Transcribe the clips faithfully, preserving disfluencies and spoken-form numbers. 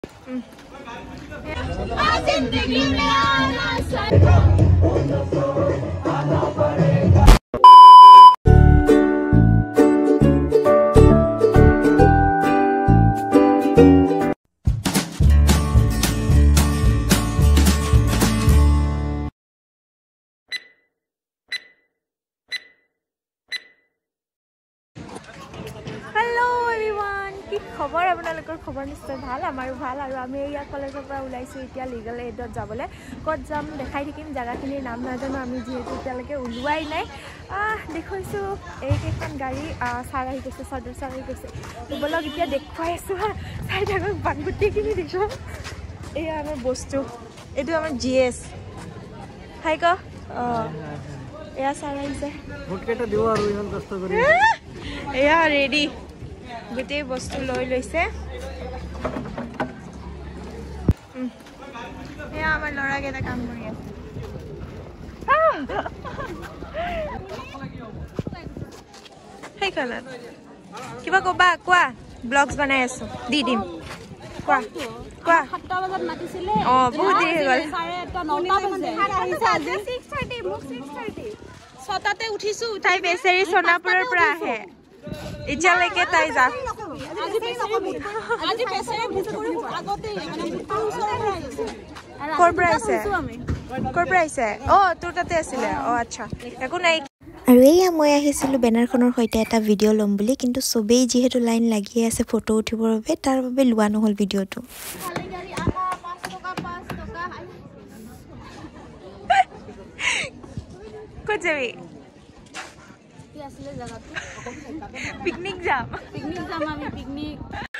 খবৰ আপোনালোকৰ খবৰ নিশ্চয় ভাল আমাৰো ভাল আৰু আমি ইয়া কলেজৰ পৰা ওলাইছো এতিয়া লিগেল এডত যাবলৈ ক'ত যাম দেখাই থাকিম জাগাখিনিৰ নাম নাজানো আমি যিহেতু এতিয়ালৈকে ওলোৱাই নাই দেখুৱাইছোঁ এইকেইখন গাড়ী চাৰ আহি গৈছে চৰ্দাৰ চাৰ আহি গৈছে বলক এতিয়া দেখুৱাই আছোঁ চাই থাকক বানগুটিখিনি দেখিছোঁ এয়া আমাৰ বস্তু এইটো আমাৰ জি এছ হাই ক অঁ এয়া চাৰ আহিছে এয়া ৰেডি গোটেই বস্তু লৈ লৈছে এয়া আমাৰ ল'ৰাকেইটা কাম কৰি আছে সেইকাৰণে কিবা ক'বা কোৱা ব্লগছ বনাই আছো দি দিম কোৱা কোৱা সাতটা বজাত মাতিছিলে অঁ বহুত দেৰি হৈ গ'ল ছটাতে উঠিছো তাই বেচেৰি সোণাপুৰৰ পৰা আহে এতিয়ালৈকে তাই যা ক'ৰ পৰা আহিছে ক'ৰ পৰা আহিছে অঁ তোৰ তাতে আছিলে অঁ আচ্ছা একো নাই আৰু এয়া মই আহিছিলোঁ বেনাৰখনৰ সৈতে এটা ভিডিঅ' ল'ম বুলি কিন্তু চবেই যিহেতু লাইন লাগিয়ে আছে ফটো উঠিবৰ বাবে তাৰ বাবে লোৱা নহ'ল ভিডিঅ'টো ক'ত যাবি পিকনিক যাম পিকনিক যাম আমি পিকনিক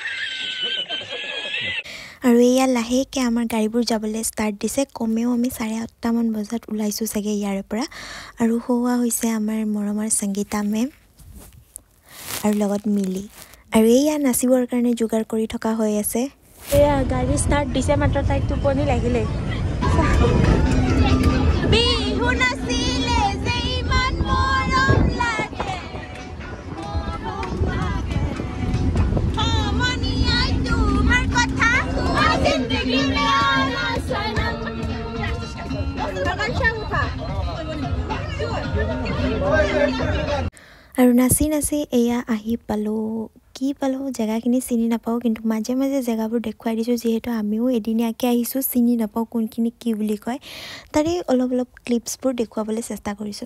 আৰু এয়া লাহেকৈ আমাৰ গাড়ীবোৰ যাবলৈ ষ্টাৰ্ট দিছে কমেও আমি চাৰে আঠটামান বজাত ওলাইছোঁ চাগে ইয়াৰ পৰা আৰু হোৱা হৈছে আমাৰ মৰমৰ সংগীতা মেম আৰু লগত মিলি আৰু এয়া নাচিবৰ কাৰণে যোগাৰ কৰি থকা হৈ আছে এয়া গাড়ী ষ্টাৰ্ট দিছে মাত্ৰ তাইক টোপনি লাগিলে বিহু নাচিলে যে ইমান মৰম লাগে সমনীয়াই তোমাৰ কথা আৰু নাচি নাচি এয়া আহি পালোঁ কি পালোঁ জেগাখিনি চিনি নাপাওঁ কিন্তু মাজে মাজে জেগাবোৰ দেখুৱাই দিছোঁ যিহেতু আমিও এদিনীয়াকৈ আহিছোঁ চিনি নাপাওঁ কোনখিনি কি বুলি কয় তাৰে অলপ অলপ ক্লিপছবোৰ দেখুৱাবলৈ চেষ্টা কৰিছোঁ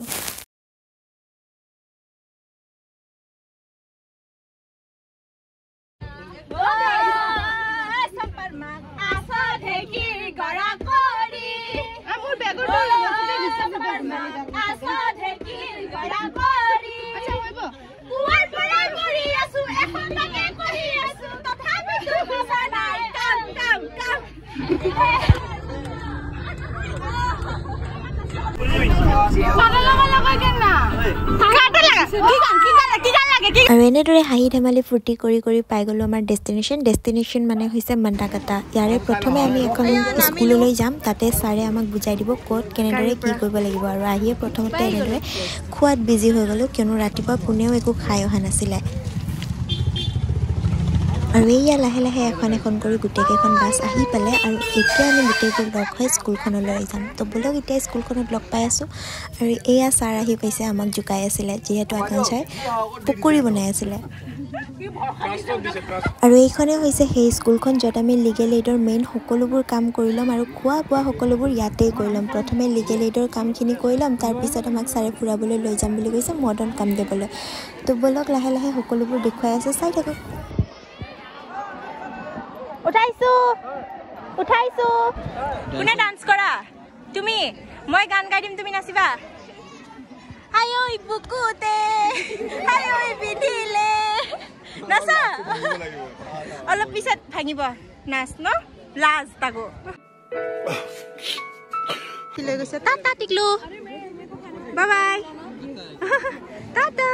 আৰু এনেদৰে হাঁহি ধেমালি ফূৰ্তি কৰি কৰি পাই গ'লোঁ আমাৰ ডেষ্টিনেশ্যন ডেষ্টিনেশ্যন মানে হৈছে মাণ্ডাকাটা ইয়াৰে প্ৰথমে আমি এখন স্কুললৈ যাম তাতে ছাৰে আমাক বুজাই দিব ক'ত কেনেদৰে কি কৰিব লাগিব আৰু আহিয়ে প্ৰথমতে এনেদৰে খোৱাত বিজি হৈ গ'লোঁ কিয়নো ৰাতিপুৱা কোনেও একো খাই অহা নাছিলে আৰু এয়া লাহে লাহে এখন এখন কৰি গোটেইকেইখন বাছ আহি পালে আৰু এতিয়া আমি গোটেইবোৰ লগ হৈ স্কুলখনলৈ যাম তো বলক এতিয়া স্কুলখনত লগ পাই আছোঁ আৰু এয়া ছাৰ আহি পাইছে আমাক জোকাই আছিলে যিহেতু আকাংক্ষাই পকৰি বনাই আছিলে আৰু এইখনেই হৈছে সেই স্কুলখন য'ত আমি লিগেল এইডৰ মেইন সকলোবোৰ কাম কৰি ল'ম আৰু খোৱা বোৱা সকলোবোৰ ইয়াতেই কৰি ল'ম প্ৰথমে লিগেল এইডৰ কামখিনি কৰি ল'ম তাৰপিছত আমাক ছাৰে ফুৰাবলৈ লৈ যাম বুলি কৈছে মডাৰ্ণ কাম দিবলৈ তো বলক লাহে লাহে সকলোবোৰ দেখুৱাই আছে চাই থাকক উঠাইছো উঠাইছো কোনে ডান্স কৰা তুমি মই গান গাই দিম তুমি নাচিবা হাই ঐ বুকুতে হাই ঐ বিধিলে নাচা অলপ পিছত ভাঙিব নাচ ন লাজ তাকো কি লৈ গৈছে টাটা টিকলু বাই বাই টাটা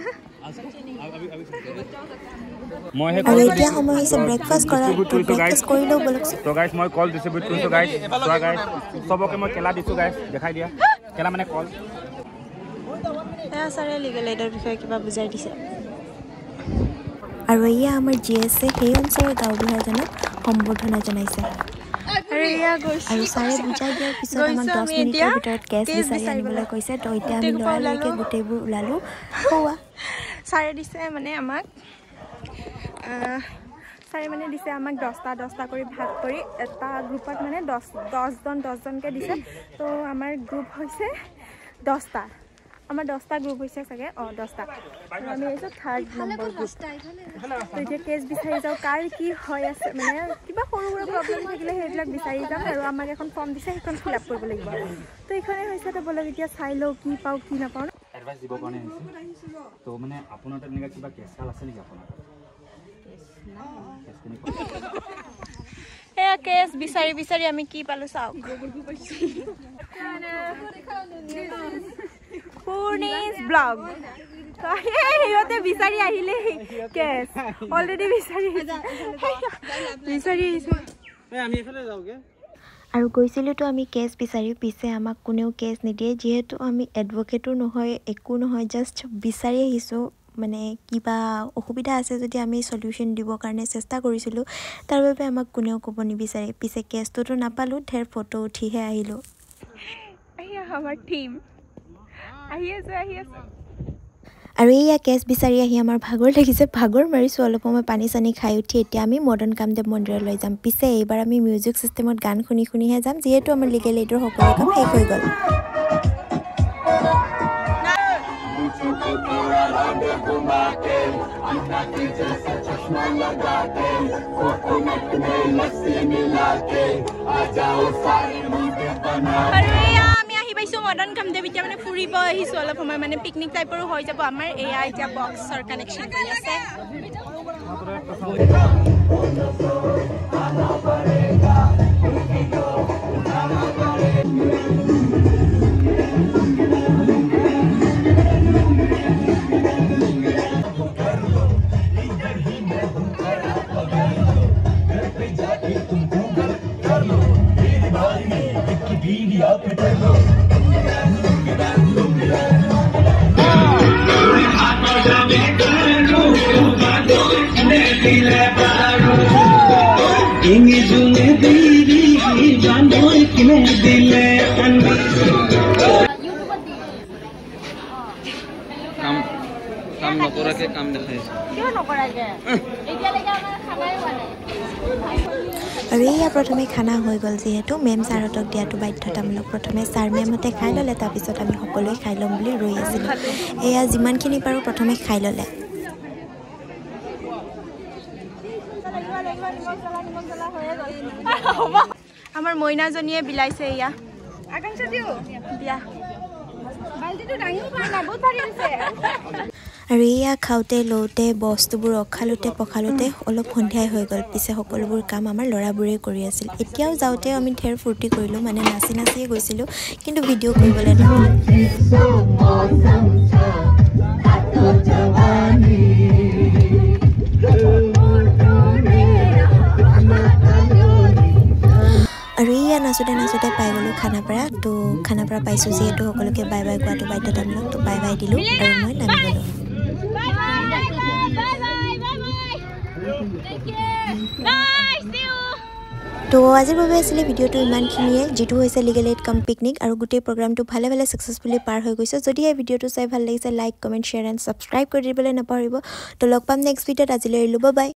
আৰু এতিয়া সময় হৈছে ব্ৰেকফাষ্ট কৰাৰ ব্ৰেকফাষ্ট কৰিলেও বলক তো গাইজ মই কল ডিষ্ট্ৰিবিউট কৰিছোঁ গাইজ চোৱা গাইজ চবকে মই কেলা দিছোঁ গাইজ দেখাই দিয়া কেলা মানে কল এয়া ছাৰে লিগেল এইডৰ বিষয়ে কিবা বুজাই দিছে আৰু এয়া আমাৰ জি এছে সেই অঞ্চলৰ গাঁওবুঢ়াজনক সম্বৰ্ধনা জনাইছে আৰু ছাৰে বুজাই দিয়াৰ পিছত আমাক দহ মিনিটৰ ভিতৰত কেছ বিচাৰি আনিবলৈ কৈছে তো এতিয়া আমি লৰালৰিকে গোটেইবোৰ ওলালোঁ খোৱা ছাৰে দিছে মানে আমাক ছাৰে মানে দিছে আমাক দহটা দহটা কৰি ভাগ কৰি এটা গ্ৰুপত মানে দহ দহজন দহজনকৈ দিছে তো আমাৰ গ্ৰুপ হৈছে দহটা আমাৰ দহটা গ্ৰুপ হৈছে চাগে অঁ দহটা আমি আহিছোঁ থাৰ্ড নম্বৰ গ্ৰুপ তো এতিয়া কেছ বিচাৰি যাওঁ কাৰ কি হৈ আছে মানে কিবা সৰু সুৰা প্ৰব্লেম থাকিলে সেইবিলাক বিচাৰি যাম আৰু আমাক এখন ফৰ্ম দিছে সেইখন ফিল আপ কৰিব লাগিব তো এইখনেই হৈছে তো বলক এতিয়া চাই লওঁ কি পাওঁ কি নাপাওঁ এডভাইচ দিবৰ কাৰণে আহিছোঁ তো মানে আপোনাৰ তাত এনেকুৱা কিবা কেছ কাল আছে নেকি আপোনাৰ এয়া কেছ বিচাৰি বিচাৰি আমি কি পালোঁ চাওক Purni's blog. সিহঁতে বিচাৰি আহিলে কেছ অলৰেডি বিচাৰি বিচাৰি আমি এফালে যাওঁগে আৰু গৈছিলোঁতো আমি কেছ বিচাৰি পিছে আমাক কোনেও কেছ নিদিয়ে যিহেতু আমি এডভকেটো নহয় একো নহয় জাষ্ট বিচাৰি আহিছোঁ মানে কিবা অসুবিধা আছে যদি আমি সলিউশন দিবৰ কাৰণে চেষ্টা কৰিছিলোঁ তাৰ বাবে আমাক কোনেও ক'ব নিবিচাৰে পিছে কেছটোতো নাপালোঁ ঢেৰ ফটো উঠিহে আহিলোঁ আমাৰ টিম আহি আছে আহি আছে আৰু এয়া কেছ বিচাৰি আহি আমাৰ ভাগৰ লাগিছে ভাগৰ মাৰিছোঁ অলপ সময় পানী চানী খাই উঠি এতিয়া আমি মদন কামদেৱ মন্দিৰলৈ যাম পিছে এইবাৰ আমি মিউজিক চিষ্টেমত গান শুনি শুনিহে যাম যিহেতু আমাৰ লিগেল এইডৰ সকলো কাম শেষ হৈ গ'ল মদন কামদেৱ এতিয়া মানে ফুৰিব আহিছোঁ অলপ সময় মানে পিকনিক টাইপৰো হৈ যাব আমাৰ এয়া এতিয়া বক্সৰ কানেকশ্যন কৰি আছে কাম কাম নকৰাকে কাম দেখাইছে কিয় নকৰাকে এতিয়ালৈকে আমাৰ খানাই হোৱা নাই আৰু এয়া প্ৰথমে খানা হৈ গ'ল যিহেতু মেম ছাৰহঁতক দিয়াটো বাধ্যতামূলক প্ৰথমে ছাৰ মেমহঁতে খাই ল'লে তাৰপিছত আমি সকলোৱে খাই ল'ম বুলি ৰৈ আছিলোঁ এয়া যিমানখিনি পাৰোঁ প্ৰথমে খাই ল'লে আমাৰ মইনাজনীয়ে বিলাইছে এয়া দিয়া আৰু এয়া খাওঁতে লওঁতে বস্তুবোৰ অখালোতে পখালোতে অলপ সন্ধিয়াই হৈ গ'ল পিছে সকলোবোৰ কাম আমাৰ ল'ৰাবোৰে কৰি আছিল এতিয়াও যাওঁতেও আমি ঢেৰ ফূৰ্তি কৰিলোঁ মানে নাচি নাচিয়ে গৈছিলোঁ কিন্তু ভিডিঅ' কৰিবলৈ নহ'ল আৰু এয়া নাচোঁতে নাচোঁতে পাই গ'লোঁ খানাপাৰা তো খানাপাৰা পাইছোঁ যিহেতু সকলোকে বাই বাই কোৱাটো বাধ্যতামূলক তো বাই বাই দিলোঁ আৰু মই নামি গ'লোঁ তো আজিৰ বাবে আছিলে ভিডিঅ'টো ইমানখিনিয়ে যিটো হৈছে লিগেল এইড কাম পিকনিক আৰু গোটেই প্ৰগ্ৰামটো ভালে ভালে ছাকচেছফুলি পাৰ হৈ গৈছে যদি এই ভিডিঅ'টো চাই ভাল লাগিছে like comment share and subscribe কৰি দিবলৈ নাপাহৰিব তো লগ পাম নেক্সট ভিডিঅ'ত আজিলৈ এৰিলোঁ বাই বাই